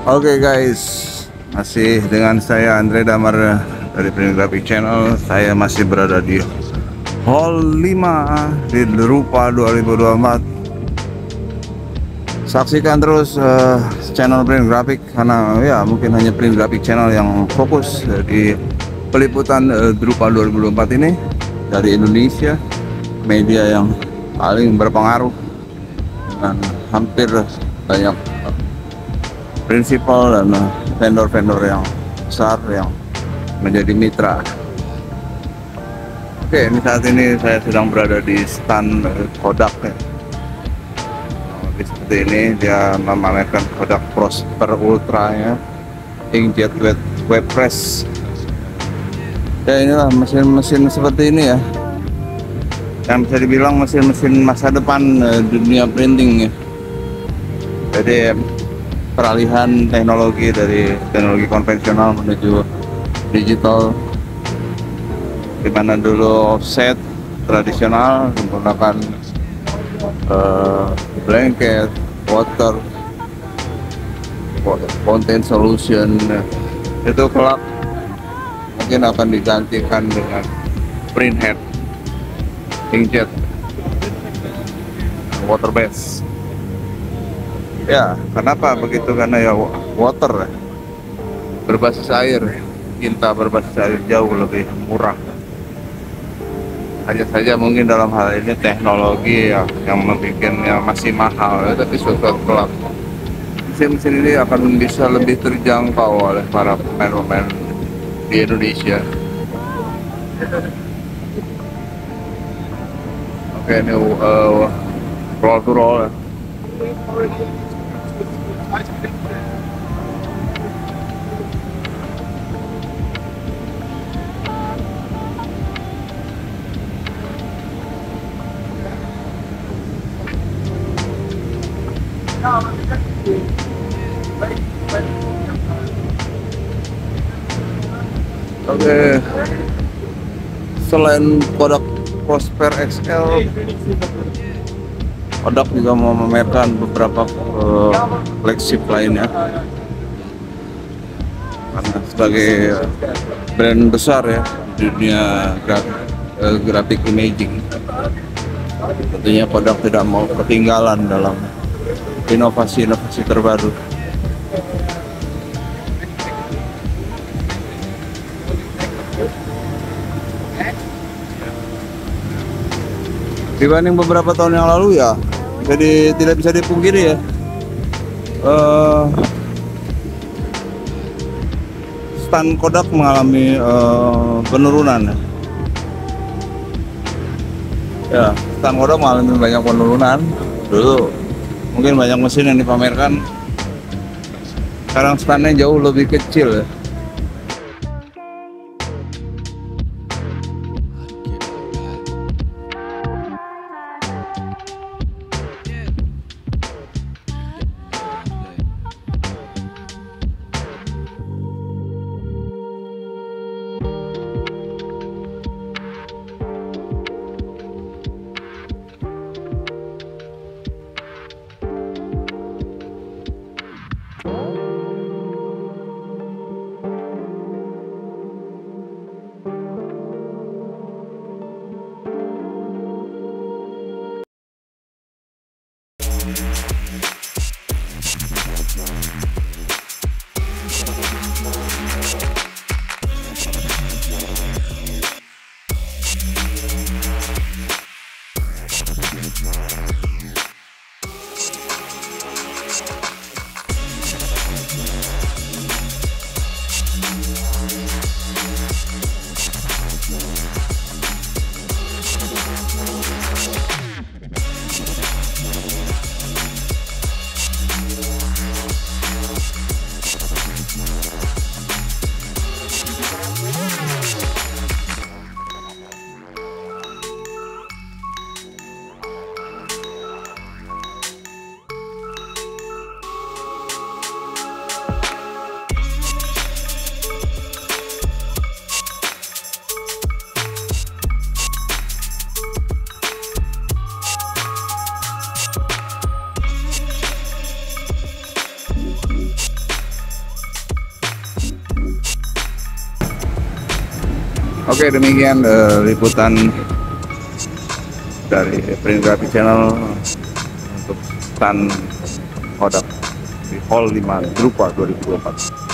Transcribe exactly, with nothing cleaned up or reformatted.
Oke guys, masih dengan saya Andre Damar dari Print Graphic Channel. Saya masih berada di Hall lima di Drupa dua ribu dua puluh empat. Saksikan terus uh, channel Print Graphic, karena ya mungkin hanya Print Graphic Channel yang fokus di peliputan uh, Drupa dua ribu dua puluh empat ini dari Indonesia, media yang paling berpengaruh dan hampir banyak prinsipal dan vendor-vendor yang besar yang menjadi mitra. Oke, ini saat ini saya sedang berada di stand Kodak ya. Jadi seperti ini dia memamerkan Kodak Prosper Ultra ya, inkjet wet web press. Ya inilah mesin-mesin seperti ini ya, yang bisa dibilang mesin-mesin masa depan uh, dunia printing ya. Jadi peralihan teknologi dari teknologi konvensional menuju digital, di mana dulu offset tradisional menggunakan uh, blanket, water, content solution, itu kelak mungkin akan digantikan dengan print head, inkjet, water base. Ya, kenapa begitu? Karena ya water berbasis air, tinta berbasis air jauh lebih murah. Hanya saja mungkin dalam hal ini teknologi ya, yang membuatnya masih mahal ya, tapi suatu kelak mesin-mesin ini akan bisa lebih terjangkau oleh para pemain-pemain di Indonesia. Oke, ini uh, roll to roll ya. Oke, selain Kodak Prosper X L, Kodak juga mau memamerkan beberapa uh, flagship lainnya, karena sebagai brand besar ya di dunia grafik, uh, graphic imaging, tentunya Kodak tidak mau ketinggalan dalam inovasi-inovasi terbaru. Dibanding beberapa tahun yang lalu ya, jadi tidak bisa dipungkiri ya, uh, stand Kodak mengalami uh, penurunan ya. Ya, stand Kodak mengalami banyak penurunan. Dulu mungkin banyak mesin yang dipamerkan, sekarang standnya jauh lebih kecil ya. Oke, demikian uh, liputan dari Print Graphic Channel untuk stand Kodak di Hall lima Drupa dua ribu dua puluh empat.